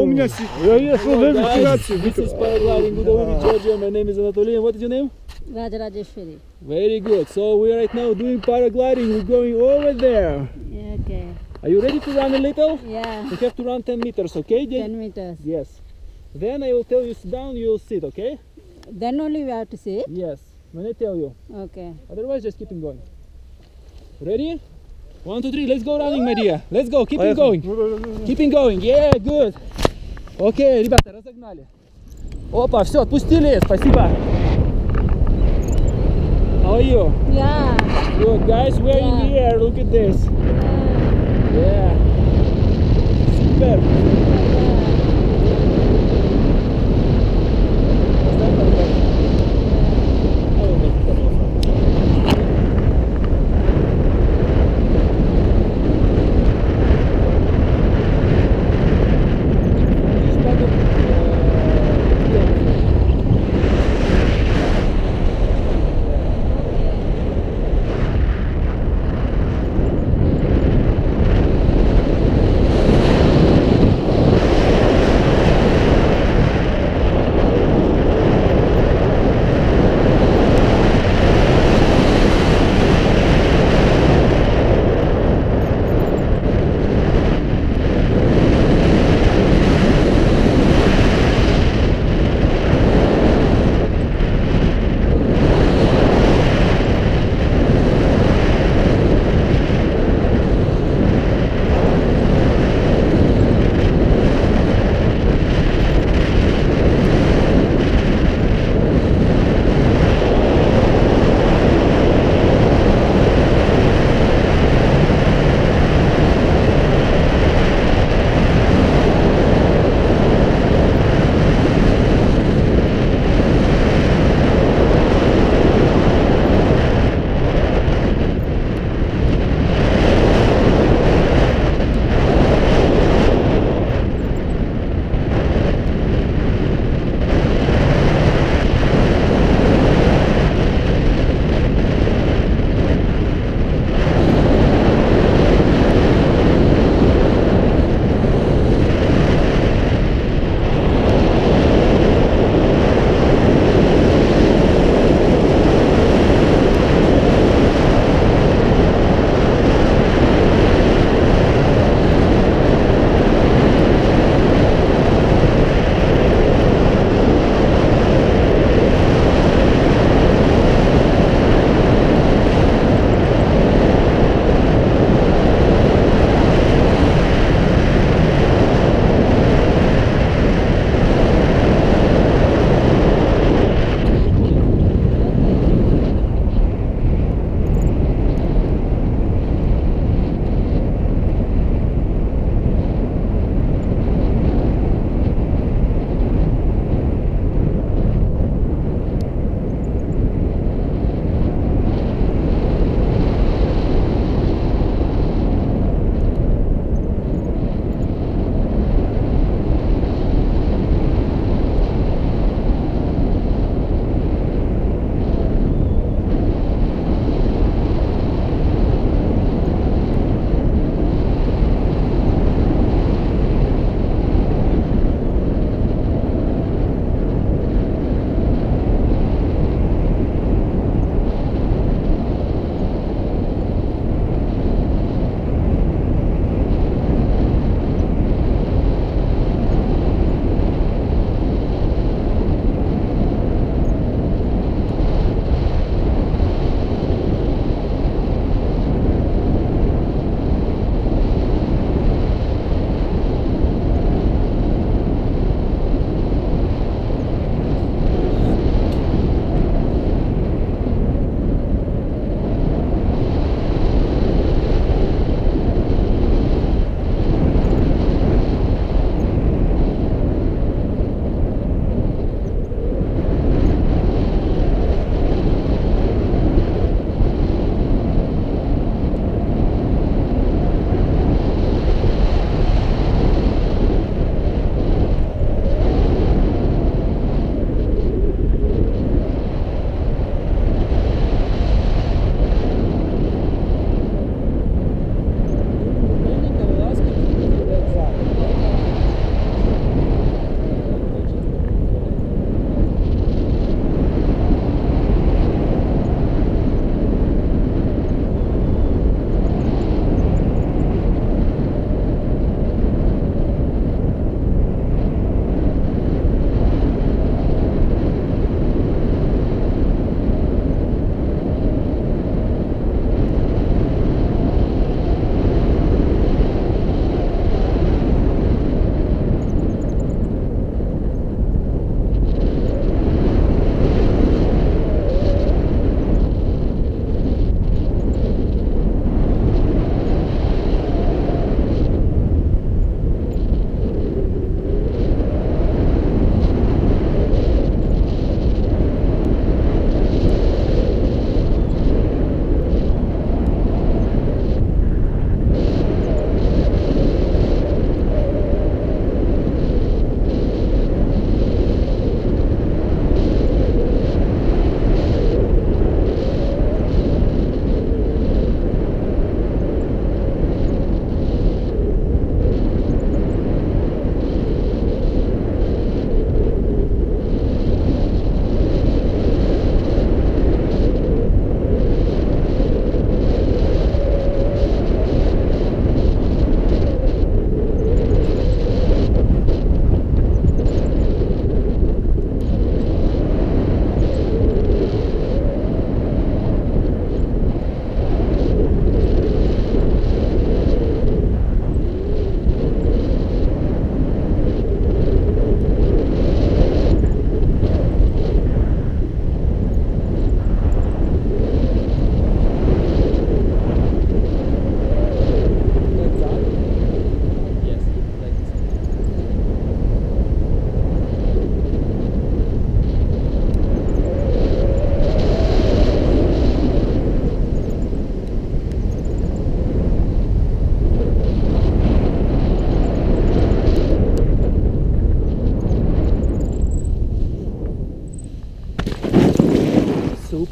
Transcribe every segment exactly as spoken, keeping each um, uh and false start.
меня yes, This is paragliding with Ovi, Georgia. My name is Anatoly. And what is your name? Raja Rajeshwari. Very good. So we are right now doing paragliding. We're going over there. Yeah, okay. Are you ready to run a little? Yeah. We have to run ten meters, okay? Jay? ten meters. Yes. Then I will tell you sit down, you will sit, okay? Then only we have to sit. Yes. When I tell you. Okay. Otherwise, just keep it going. Ready? One, two, three. Let's go running, my dear. Let's go. Keep it going. Keep it going. Yeah, good. Окей, ребята, разогнали. Опа, все, отпустили. Спасибо. How are you? Yeah. Good, guys. We're Yeah. in the air. Look at this. Yeah. Yeah. Super.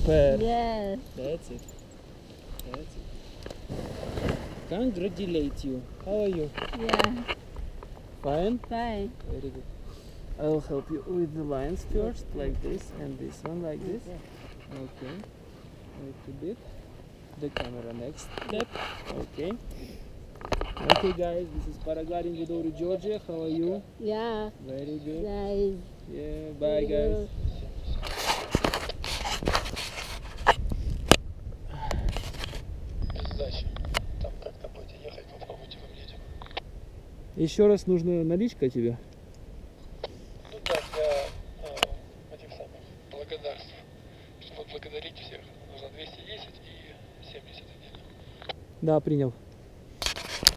Super. Yes. That's it. That's it. Congratulate you. How are you? Yeah. Fine? Fine. Very good. I'll help you with the lines first, like this, and this one like this. Okay. A little bit. The camera next step. Okay. Okay guys, this is paragliding with Ori Georgia. How are you? Yeah. Very good. Nice. Yeah, bye guys. Там как-то будете ехать, попробуйте выглядеть. Еще раз нужна наличка тебе? Ну да, для э, этих самых благодарств. Чтобы благодарить всех, нужно двести десять и семьдесят отдельно. Да, принял.